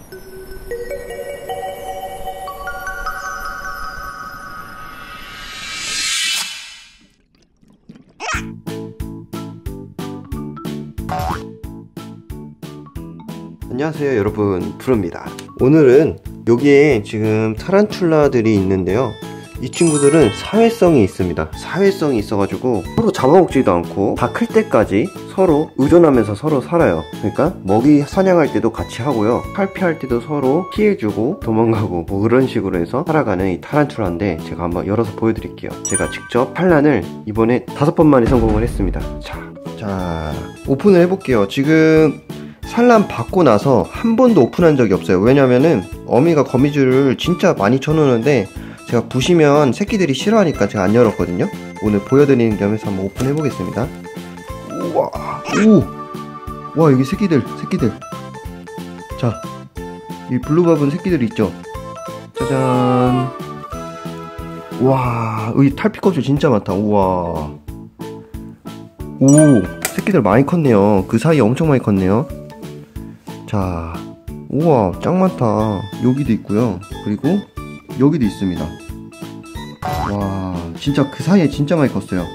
안녕하세요 여러분, 프로입니다. 오늘은 여기에 지금 타란툴라들이 있는데요, 이 친구들은 사회성이 있습니다. 사회성이 있어가지고 서로 잡아먹지도 않고 다 클 때까지 서로 의존하면서 서로 살아요. 그러니까 먹이 사냥할 때도 같이 하고요, 탈피할 때도 서로 피해주고 도망가고 뭐 그런 식으로 해서 살아가는 이 타란툴라인데, 제가 한번 열어서 보여드릴게요. 제가 직접 산란을 이번에 5번 만에 성공을 했습니다. 자 오픈을 해볼게요. 지금 산란 받고 나서 한 번도 오픈한 적이 없어요. 왜냐면은 어미가 거미줄을 진짜 많이 쳐놓는데 제가 부시면 새끼들이 싫어하니까 제가 안 열었거든요. 오늘 보여드리는 겸해서 한번 오픈해 보겠습니다. 우와, 와, 여기 새끼들. 자, 이 블루바분 새끼들 있죠? 짜잔. 와, 여기 탈피껍질 진짜 많다. 우와. 오, 새끼들 많이 컸네요. 그 사이에 엄청 많이 컸네요. 자, 우와, 짱 많다. 여기도 있고요, 그리고 여기도 있습니다. 와, 진짜 그 사이에 진짜 많이 컸어요.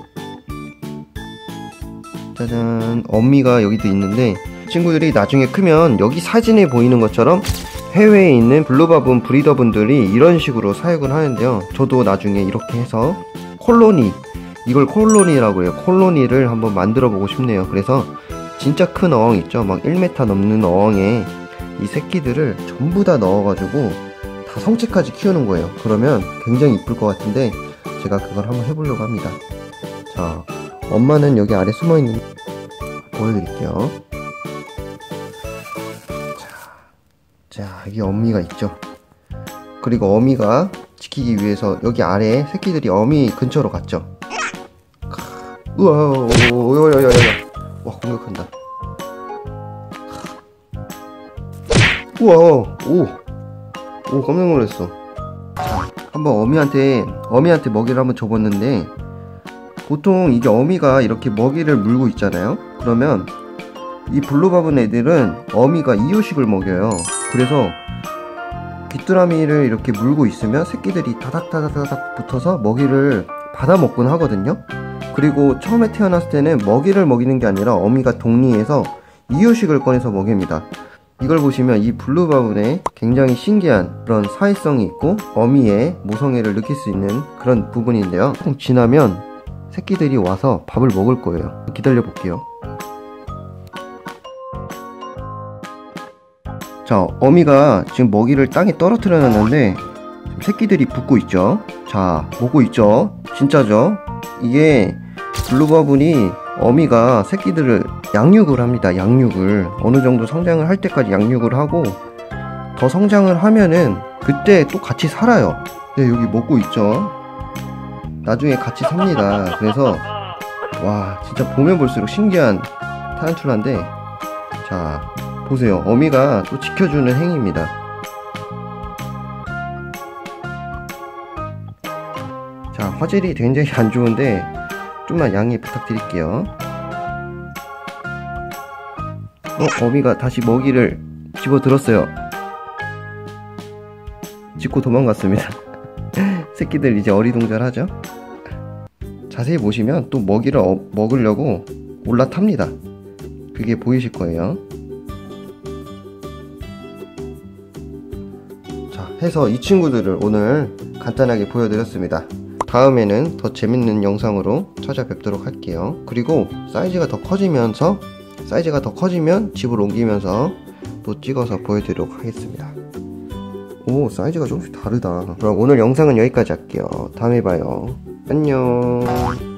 짜잔. 어미가 여기도 있는데, 친구들이 나중에 크면 여기 사진에 보이는 것처럼 해외에 있는 블루바분 브리더분들이 이런 식으로 사육을 하는데요, 저도 나중에 이렇게 해서 콜로니, 이걸 콜로니라고 해요. 콜로니를 한번 만들어 보고 싶네요. 그래서 진짜 큰 어항 있죠, 막 1m 넘는 어항에 이 새끼들을 전부 다 넣어가지고 다 성체까지 키우는 거예요. 그러면 굉장히 이쁠 것 같은데 제가 그걸 한번 해보려고 합니다. 자, 엄마는 여기 아래 숨어있는, 보여드릴게요. 자, 여기 어미가 있죠. 그리고 어미가 지키기 위해서 여기 아래에 새끼들이 어미 근처로 갔죠. 우와, 와, 공격한다. 우와, 오, 깜짝 놀랐어. 자, 한번 어미한테 먹이를 한번 줘봤는데, 보통 이게 어미가 이렇게 먹이를 물고 있잖아요. 그러면 이 블루바분 애들은 어미가 이유식을 먹여요. 그래서 귀뚜라미를 이렇게 물고 있으면 새끼들이 다닥다닥 붙어서 먹이를 받아 먹곤 하거든요. 그리고 처음에 태어났을 때는 먹이를 먹이는 게 아니라 어미가 독리해서 이유식을 꺼내서 먹입니다. 이걸 보시면 이 블루바분의 굉장히 신기한 그런 사회성이 있고 어미의 모성애를 느낄 수 있는 그런 부분인데요, 조금 지나면 새끼들이 와서 밥을 먹을 거예요. 기다려 볼게요. 자, 어미가 지금 먹이를 땅에 떨어뜨려 놨는데 새끼들이 붙고 있죠. 자, 먹고 있죠. 진짜죠. 이게 블루바분이 어미가 새끼들을 양육을 합니다. 양육을 어느 정도 성장을 할 때까지 양육을 하고, 더 성장을 하면은 그때 또 같이 살아요. 네, 여기 먹고 있죠. 나중에 같이 삽니다. 그래서 와, 진짜 보면 볼수록 신기한 타란툴라인데, 자, 보세요. 어미가 또 지켜주는 행위입니다. 자, 화질이 굉장히 안 좋은데 좀만 양해 부탁드릴게요. 어미가 다시 먹이를 집어들었어요. 짚고 도망갔습니다. 새끼들 이제 어리둥절하죠. 자세히 보시면 또 먹이를 먹으려고 올라탑니다. 그게 보이실 거예요. 자, 해서 이 친구들을 오늘 간단하게 보여드렸습니다. 다음에는 더 재밌는 영상으로 찾아뵙도록 할게요. 그리고 사이즈가 더 커지면 집을 옮기면서 또 찍어서 보여드리도록 하겠습니다. 오, 사이즈가 조금씩 다르다. 그럼 오늘 영상은 여기까지 할게요. 다음에 봐요. 안녕.